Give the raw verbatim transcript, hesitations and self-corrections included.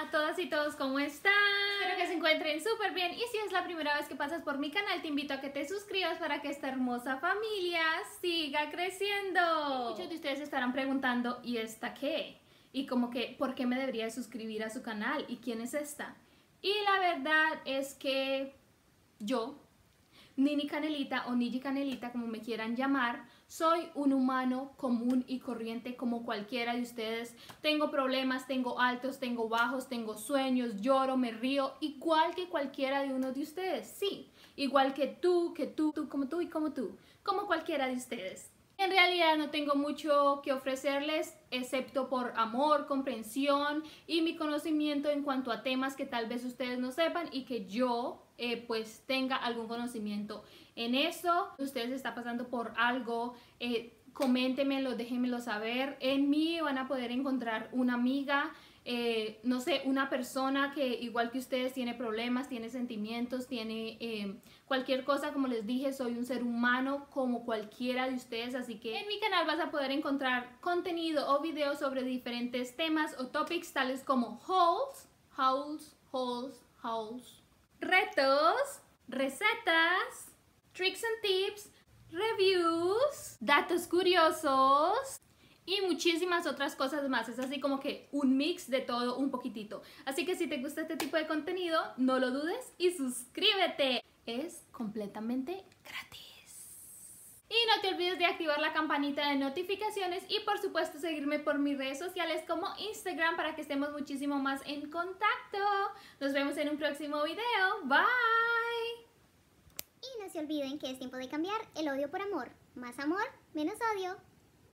a todas y todos, ¿cómo están? Espero que se encuentren súper bien y si es la primera vez que pasas por mi canal te invito a que te suscribas para que esta hermosa familia siga creciendo. Muchos de ustedes estarán preguntando, ¿y esta qué? Y como que, ¿por qué me debería suscribir a su canal? ¿Y quién es esta? Y la verdad es que yo, Nini Canelita o Niji Canelita, como me quieran llamar, soy un humano común y corriente como cualquiera de ustedes. Tengo problemas, tengo altos, tengo bajos, tengo sueños, lloro, me río, igual que cualquiera de uno de ustedes. Sí, igual que tú, que tú, tú, como tú y como tú, como cualquiera de ustedes. En realidad no tengo mucho que ofrecerles, excepto por amor, comprensión y mi conocimiento en cuanto a temas que tal vez ustedes no sepan y que yo eh, pues tenga algún conocimiento en eso. Ustedes están pasando por algo, eh, coméntenmelo, déjenmelo saber. En mí van a poder encontrar una amiga, eh, no sé, una persona que igual que ustedes tiene problemas, tiene sentimientos, tiene eh, cualquier cosa. Como les dije, soy un ser humano como cualquiera de ustedes, así que en mi canal vas a poder encontrar contenido o videos sobre diferentes temas o topics tales como hauls, hauls, hauls, hauls, retos, recetas, tricks and tips, reviews, datos curiosos y muchísimas otras cosas más. Es así como que un mix de todo un poquitito. Así que si te gusta este tipo de contenido, no lo dudes y suscríbete. Es completamente gratis. Y no te olvides de activar la campanita de notificaciones y por supuesto seguirme por mis redes sociales como Instagram para que estemos muchísimo más en contacto. Nos vemos en un próximo video. Bye. Y no se olviden que es tiempo de cambiar el odio por amor. Más amor, menos odio.